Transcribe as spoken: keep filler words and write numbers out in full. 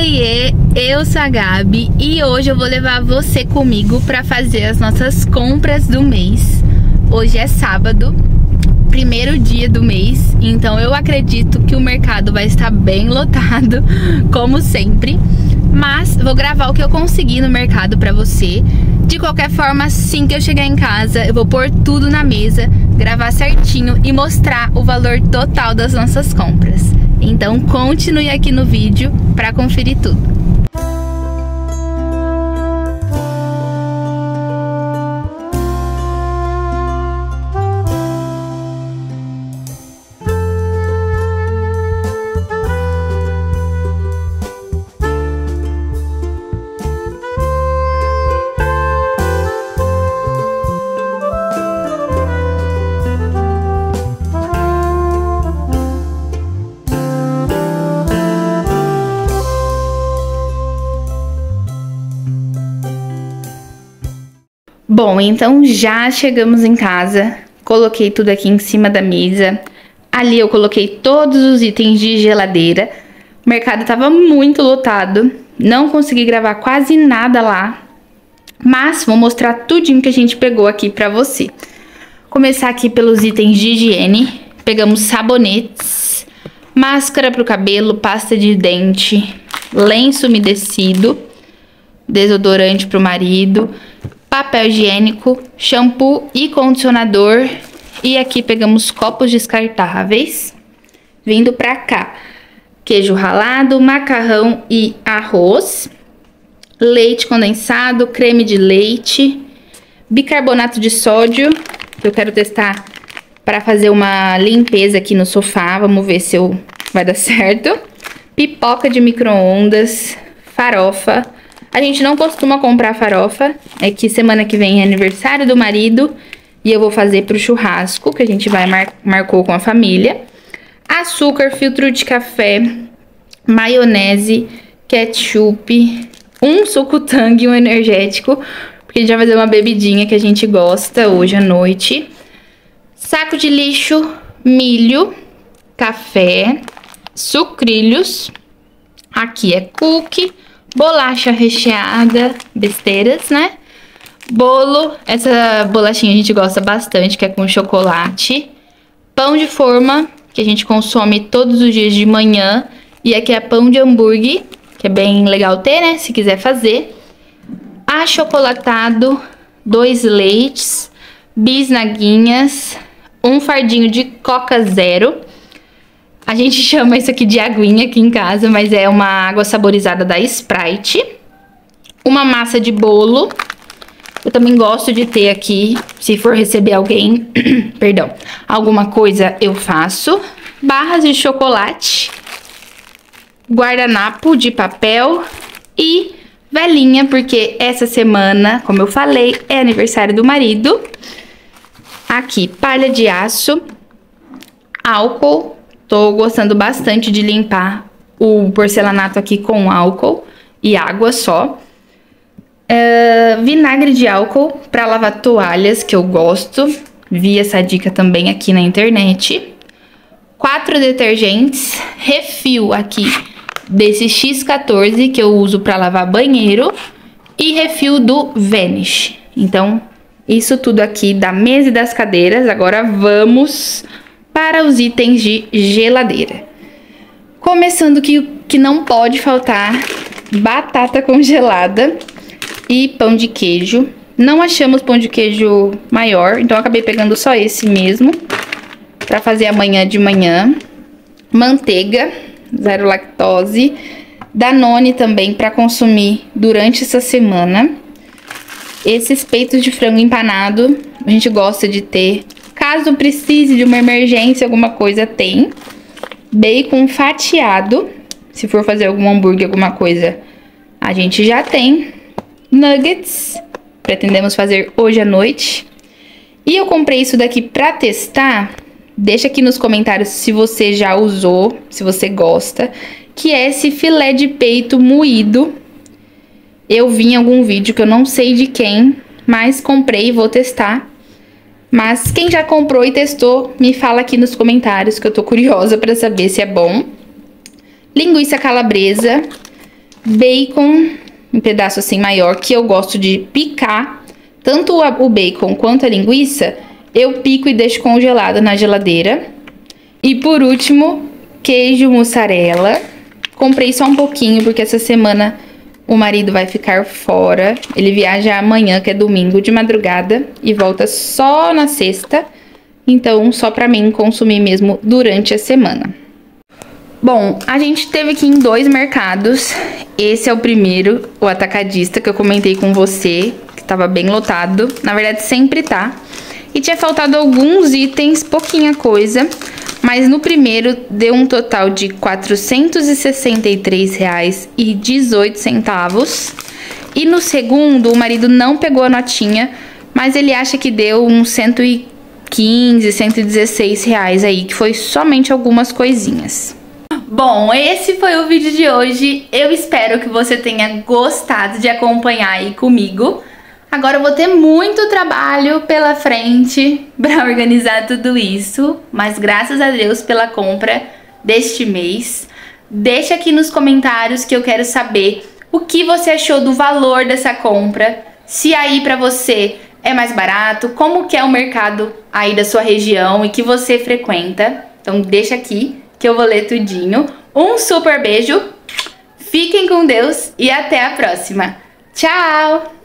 Oiê, eu sou a Gabi e hoje eu vou levar você comigo para fazer as nossas compras do mês. Hoje é sábado, primeiro dia do mês, então eu acredito que o mercado vai estar bem lotado, como sempre. Mas vou gravar o que eu conseguir no mercado pra você. De qualquer forma, assim que eu chegar em casa, eu vou pôr tudo na mesa, gravar certinho e mostrar o valor total das nossas compras. Então continue aqui no vídeo pra conferir tudo. Bom, então já chegamos em casa, coloquei tudo aqui em cima da mesa. Ali eu coloquei todos os itens de geladeira. O mercado tava muito lotado, não consegui gravar quase nada lá, mas vou mostrar tudinho que a gente pegou aqui pra você. Começar aqui pelos itens de higiene. Pegamos sabonetes, máscara pro cabelo, pasta de dente, lenço umedecido, desodorante pro marido, papel higiênico, shampoo e condicionador. E aqui pegamos copos descartáveis. Vindo pra cá, queijo ralado, macarrão e arroz, leite condensado, creme de leite, bicarbonato de sódio, que eu quero testar para fazer uma limpeza aqui no sofá. Vamos ver se eu vai dar certo. Pipoca de micro-ondas, farofa. A gente não costuma comprar farofa, é que semana que vem é aniversário do marido e eu vou fazer pro churrasco, que a gente vai mar marcou com a família. Açúcar, filtro de café, maionese, ketchup, um suco Tang e um energético, porque a gente vai fazer uma bebidinha que a gente gosta hoje à noite. Saco de lixo, milho, café, sucrilhos, aqui é cookie, bolacha recheada, besteiras, né? Bolo, essa bolachinha a gente gosta bastante, que é com chocolate. Pão de forma, que a gente consome todos os dias de manhã. E aqui é pão de hambúrguer, que é bem legal ter, né? Se quiser fazer. Achocolatado, dois leites, bisnaguinhas, um fardinho de Coca Zero. A gente chama isso aqui de aguinha aqui em casa, mas é uma água saborizada da Sprite. Uma massa de bolo. Eu também gosto de ter aqui, se for receber alguém, perdão, alguma coisa eu faço. Barras de chocolate. Guardanapo de papel e velinha, porque essa semana, como eu falei, é aniversário do marido. Aqui, palha de aço, álcool. Tô gostando bastante de limpar o porcelanato aqui com álcool e água só. Uh, vinagre de álcool para lavar toalhas, que eu gosto. Vi essa dica também aqui na internet. Quatro detergentes. Refil aqui desse X quatorze, que eu uso para lavar banheiro. E refil do Vanish. Então, isso tudo aqui da mesa e das cadeiras. Agora vamos para os itens de geladeira. Começando que o que não pode faltar, batata congelada e pão de queijo. Não achamos pão de queijo maior, então eu acabei pegando só esse mesmo, para fazer amanhã de manhã. Manteiga, zero lactose. Danone também para consumir durante essa semana. Esses peitos de frango empanado, a gente gosta de ter. Caso precise de uma emergência, alguma coisa, tem. Bacon fatiado. Se for fazer algum hambúrguer, alguma coisa, a gente já tem. Nuggets. Pretendemos fazer hoje à noite. E eu comprei isso daqui pra testar. Deixa aqui nos comentários se você já usou, se você gosta. Que é esse filé de peito moído. Eu vi em algum vídeo que eu não sei de quem, mas comprei e vou testar. Mas quem já comprou e testou, me fala aqui nos comentários, que eu tô curiosa pra saber se é bom. Linguiça calabresa, bacon, um pedaço assim maior, que eu gosto de picar. Tanto o bacon quanto a linguiça, eu pico e deixo congelado na geladeira. E por último, queijo mussarela. Comprei só um pouquinho, porque essa semana o marido vai ficar fora. Ele viaja amanhã, que é domingo, de madrugada, e volta só na sexta. Então, só pra mim consumir mesmo durante a semana. Bom, a gente teve aqui em dois mercados. Esse é o primeiro, o atacadista, que eu comentei com você, que tava bem lotado. Na verdade, sempre tá. E tinha faltado alguns itens, pouquinha coisa. Mas no primeiro deu um total de quatrocentos e sessenta e três reais e dezoito centavos. E no segundo, o marido não pegou a notinha, mas ele acha que deu uns cento e quinze, cento e dezesseis reais aí, que foi somente algumas coisinhas. Bom, esse foi o vídeo de hoje. Eu espero que você tenha gostado de acompanhar aí comigo. Agora eu vou ter muito trabalho pela frente para organizar tudo isso, mas graças a Deus pela compra deste mês. Deixa aqui nos comentários que eu quero saber o que você achou do valor dessa compra, se aí para você é mais barato, como que é o mercado aí da sua região e que você frequenta. Então deixa aqui que eu vou ler tudinho. Um super beijo, fiquem com Deus e até a próxima. Tchau!